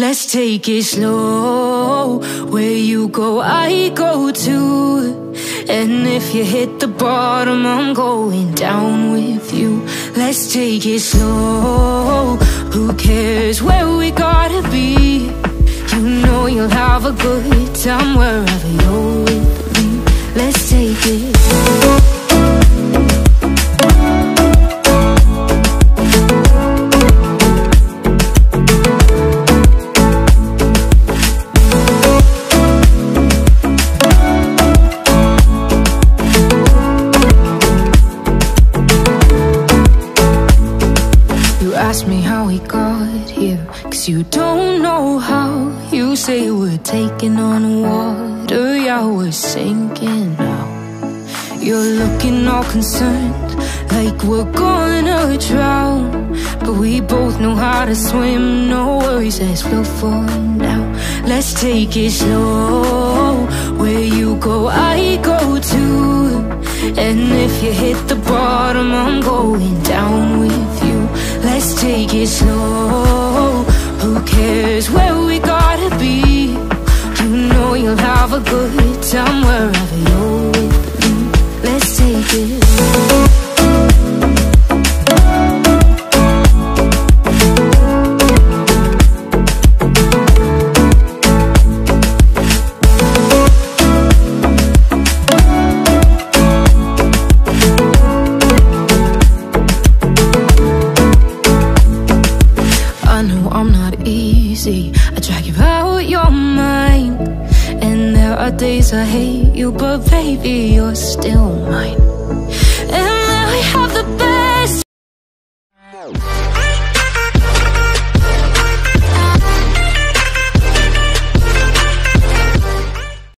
Let's take it slow. Where you go, I go too. And if you hit the bottom, I'm going down with you. Let's take it slow. Who cares where we gotta be? You know you'll have a good time wherever you're with me. Let's take it slow. Ask me how we got here, 'cause you don't know how. You say we're taking on water, yeah, we're sinking now. You're looking all concerned, like we're gonna drown. But we both know how to swim, no worries, let's flow for now. Let's take it slow. Where you go, I go too. And if you hit the bottom, I'm going down with you. Let's take it slow. Who cares where we gotta be? You know you'll have a good time wherever you're with me. Let's take it slow. I drag you out your mind, and there are days I hate you, but baby, you're still mine.